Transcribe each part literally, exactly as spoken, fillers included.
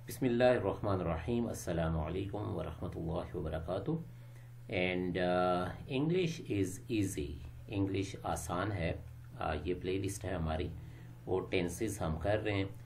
Bismillahirrahmanirrahim. Assalamu alaikum wa rahmatullahi wa barakatuh. And uh, English is easy. English आसान है. uh, ये playlist है हमारी और टेंसेस हम कर रहे हैं.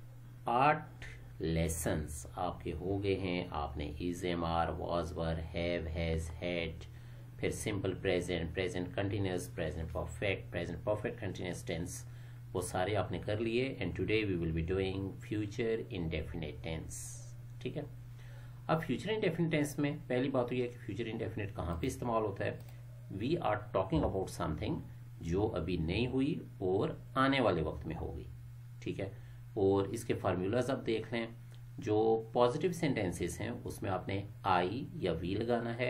आठ लेसन्स आपके हो गए हैं. आपने is, am, are, was, were, have, has, had, फिर simple present, present continuous, present perfect, present perfect continuous tense, वो सारे आपने कर लिए. And today we will be doing future indefinite tense. ठीक है. अब फ्यूचर इंडेफिनिट टेंस में पहली बात तो यह है कि फ्यूचर इंडेफिनिट कहाँ पे इस्तेमाल होता है. We are talking about something जो अभी नहीं हुई और आने वाले वक्त में होगी. ठीक है. और इसके फार्मूलाज आप देख लें. जो पॉजिटिव सेंटेंसेस हैं उसमें आपने आई या वी लगाना है,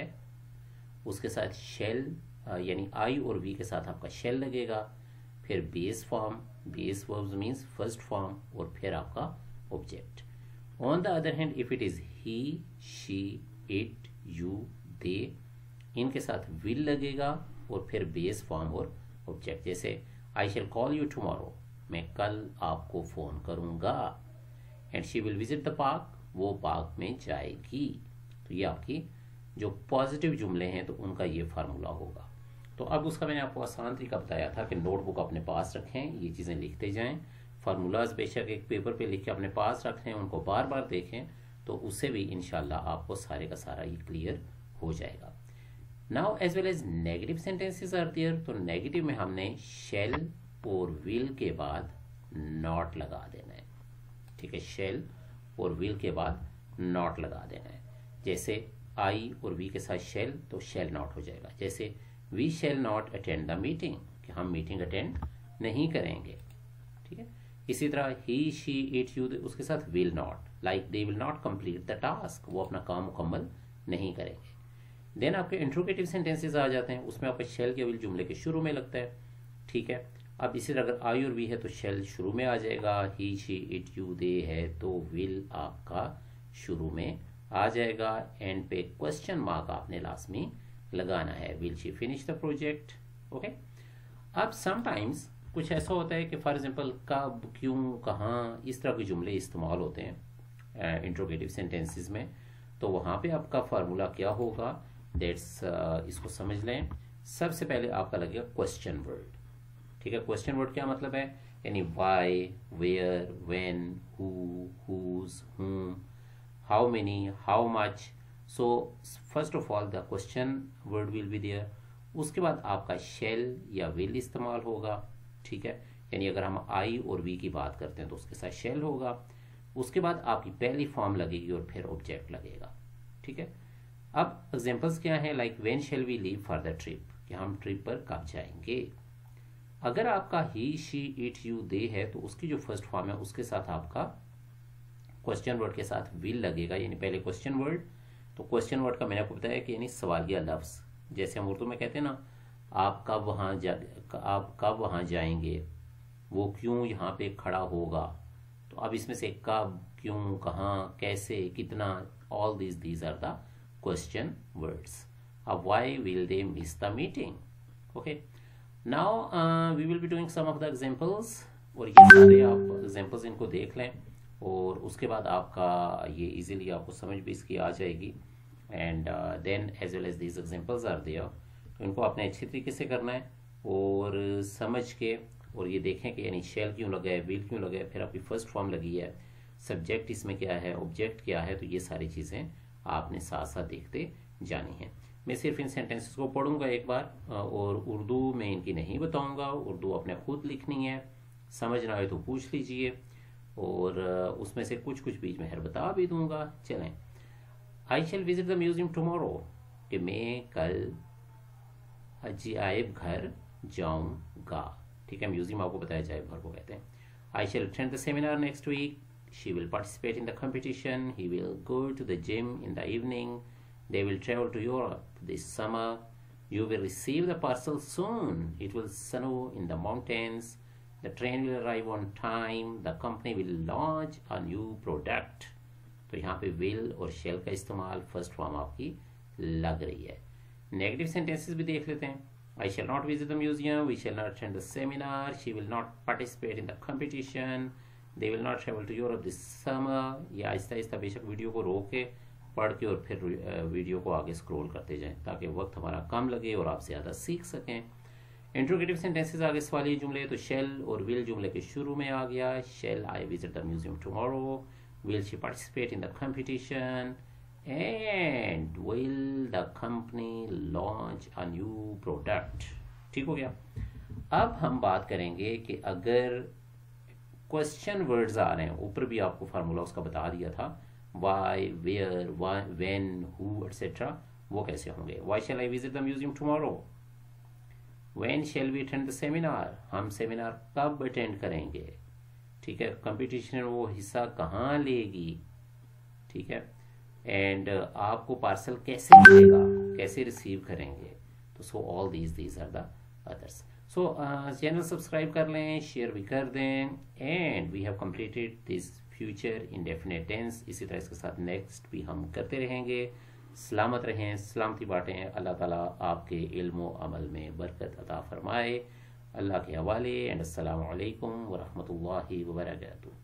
उसके साथ शेल यानी आई और वी के साथ आपका शेल लगेगा, फिर base form, base verbs means first form, और फिर आपका object. On the other hand if it is he, she, it, you, they, इनके साथ विल लगेगा और फिर बेस फॉर्म और ऑब्जेक्ट. जैसे I shall call you tomorrow, मैं कल आपको फोन करूंगा. And she will visit the park, वो पार्क में जाएगी. तो ये आपकी जो पॉजिटिव जुमले हैं तो उनका ये फार्मूला होगा. तो अब उसका मैंने आपको आसान तरीका बताया था कि नोटबुक अपने पास रखें, ये चीज़ें लिखते जाएं. फार्मूलाज बेशक एक पेपर पे लिख के अपने पास रखें, उनको बार बार देखें, तो उससे भी इंशाल्लाह आपको सारे का सारा ये क्लियर हो जाएगा. Now as well as negative sentences are there. तो नेगेटिव में हमने शेल और विल के बाद नॉट लगा देना है. ठीक है. शेल और विल के बाद नॉट लगा देना है. जैसे आई और वी के साथ शेल, तो शेल नॉट हो जाएगा. जैसे we shall not attend the meeting, कि हम मीटिंग अटेंड नहीं करेंगे. ठीक है. इसी तरह ही, शी, इट, यू, उसके साथ will not, like they will not complete the task, वो अपना काम मुकम्मल नहीं करेंगे. देन आपके इंट्रोगेटिव सेंटेंसेस आ जाते हैं. उसमें आपका शेल के विल जुमले के शुरू में लगता है. ठीक है. अब इसी तरह अगर आई और वी है तो शेल शुरू में आ जाएगा. He, she, it, you, they है तो विल आपका शुरू में आ जाएगा. एंड पे क्वेश्चन मार्क आपने लाजमी लगाना है. Will she finish the project. Okay. अब समटाइम्स कुछ ऐसा होता है कि फॉर एग्जांपल कब, क्यों, कहाँ, इस तरह के जुमले इस्तेमाल होते हैं इंट्रोगेटिव सेंटेंसेस में. तो वहाँ पे आपका फार्मूला क्या होगा, दैट्स uh, इसको समझ लें. सबसे पहले आपका लगेगा क्वेश्चन वर्ड. ठीक है. क्वेश्चन वर्ड क्या मतलब है, यानी why, where, when, who, whose, whom, how many, how much. So first of all the question word will be there. उसके बाद आपका शेल या विल इस्तेमाल होगा. ठीक है. यानी अगर हम आई और वी की बात करते हैं तो उसके साथ शेल होगा. उसके बाद आपकी पहली फॉर्म लगेगी और फिर ऑब्जेक्ट लगेगा. ठीक है. अब एग्जांपल्स क्या हैं, like when shall we leave for the trip, कि हम ट्रिप पर कब जाएंगे. अगर आपका he, she, it, you, they है तो उसकी जो फर्स्ट फॉर्म है उसके साथ आपका क्वेश्चन वर्ड के साथ विल लगेगा, यानी पहले क्वेश्चन वर्ड. तो क्वेश्चन वर्ड का मैंने आपको बताया कि यानी सवालिया लफ्ज. जैसे हम उर्दू में कहते हैं ना, आप कब वहाँ जा आप कब वहाँ जाएंगे, वो क्यों यहाँ पे खड़ा होगा. तो अब इसमें से कब, क्यों, कहाँ, कैसे, कितना, all these these are the question words. अब why will they miss the meeting. Okay. Now we will be doing some of the examples. और ये सारे आप एग्जांपल्स इनको देख लें और उसके बाद आपका ये इजीली आपको समझ भी इसकी आ जाएगी. And then as well as these examples are there. तो इनको आपने अच्छे तरीके से करना है और समझ के, और ये देखें कि यानी शेल क्यों लगा है, विल क्यों लगा है, फिर आपकी फर्स्ट फॉर्म लगी है, सब्जेक्ट इसमें क्या है, ऑब्जेक्ट क्या है. तो ये सारी चीज़ें आपने साथ साथ देखते जानी हैं. मैं सिर्फ इन सेंटेंसेस को पढ़ूंगा एक बार और उर्दू में इनकी नहीं बताऊंगा. उर्दू आपने खुद लिखनी है. समझ ना आए तो पूछ लीजिए और उसमें से कुछ कुछ बीच में हर बता भी दूंगा. चलें. I shall visit the museum tomorrow, कि मैं कल अजायब घर जाऊंगा. ठीक है. म्यूजियम आपको बताया अजायब घर को कहते हैं. I shall attend the seminar next week. She will participate in the competition. He will go to the gym in the evening. They will travel to Europe this summer. You will receive the parcel soon. It will snow in the mountains. The train will arrive on time. The company will launch a new product. तो यहाँ पे will और shall का इस्तेमाल first form आपकी लग रही है. नेगेटिव सेंटेंसेस भी देख लेते हैं. I shall not visit the museum. We shall not attend the seminar. She will not participate in the competition. They will not travel to Europe this summer. या आहिस्ता आहिस्ता बेशक वीडियो को रोक के पढ़ के और फिर वीडियो को आगे स्क्रॉल करते जाएं ताकि वक्त हमारा कम लगे और आप ज़्यादा सीख सकें। इंट्रोगेटिव सेंटेंसेस आगे सवाली जुमले, तो शेल और विल जुमले के शुरू में आ गया। Shall I visit the museum tomorrow, will she participate in the competition, and will the company launch a new product. ठीक हो गया। अब हम बात करेंगे कि अगर क्वेश्चन वर्ड्स आ रहे हैं, ऊपर भी आपको फार्मूला उसका बता दिया था, why, where, when, who etcetera, वो कैसे होंगे। Why shall I visit the museum tomorrow, when shall we attend the seminar, हम सेमिनार कब अटेंड करेंगे। ठीक है। कंपटीशन में वो हिस्सा कहाँ लेगी। ठीक है। एंड uh, आपको पार्सल कैसे मिलेगा, कैसे रिसीव करेंगे। तो so all these these are the others. So channel subscribe कर लें, शेयर भी कर दें। And we have completed this future indefinite tense. इसी तरह इसके साथ नेक्स्ट भी हम करते रहेंगे। सलामत रहें, सलामती बांटें। अल्लाह ताला आपके इल्म व अमल में बरकत अता फरमाए। अल्लाह के हवाले। एंड अस्सलामु अलैकुम व रहमतुल्लाहि व बरकातुहू।